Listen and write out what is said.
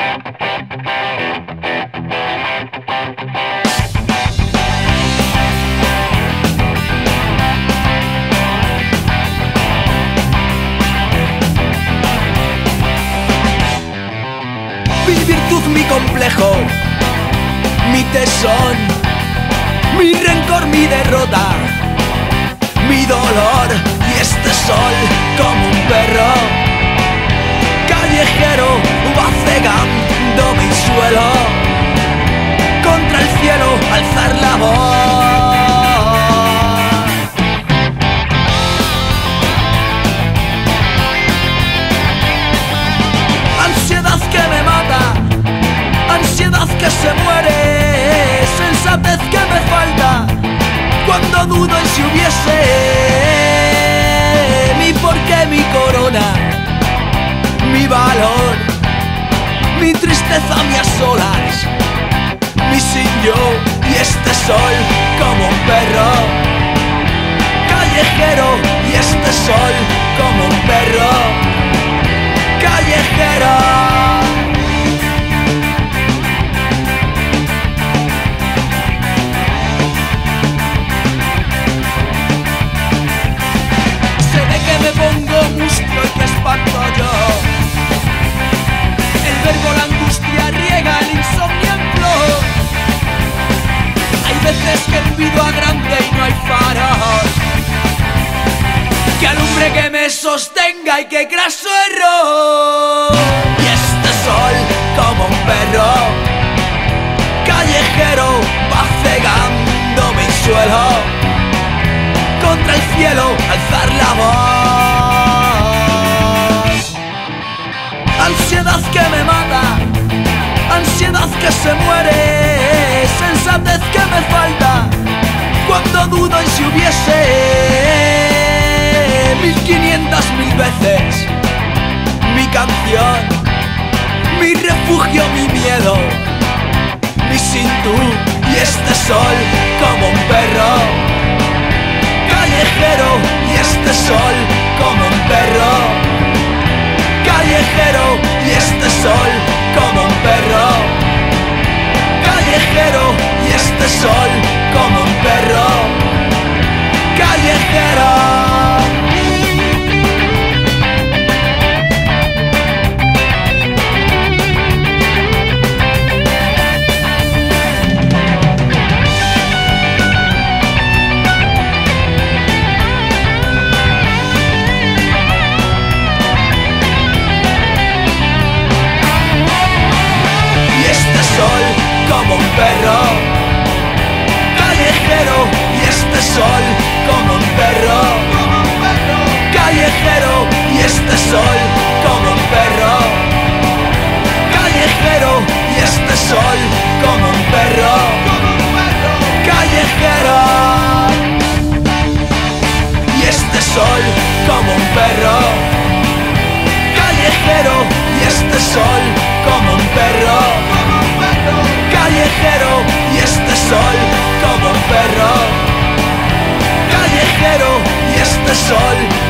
Mi virtud, mi complejo, mi tesón, mi rencor, mi derrota, mi dolor y este sol como un perro callejero va cegando mi suelo. Contra el cielo alzar la voz. Ansiedad que me mata, ansiedad que se muere, sensatez que me falta cuando dudo en si hubiese mi porqué, mi corona, mi valor, mi tristeza, mi a solas, mi sin yo y este sol como un perro callejero y este sol como un perro callejero. Se ve que me pongo mustio y que espanto yo. El verbo, la angustia riega el insomnio en flor. Hay veces que pido a grande y no hay faros que alumbre, que me sostenga y que craso error. Y este sol como un perro callejero va cegando mi suelo. Contra el cielo alzar la voz. Ansiedad que me mata, ansiedad que se muere, sensatez que me falta cuando dudo en si hubiese 1500.000 veces mi canción, mi refugio, mi miedo, mi sin tú y este sol como un perro callejero y este sol como un perro callejero y este sol como un perro callejero y este sol como un perro callejero. Como un perro callejero y este sol como un perro callejero y este sol como un perro callejero y este sol como un perro callejero y este sol como un perro callejero y este sol como un perro callejero y este sol como un perro callejero y este sol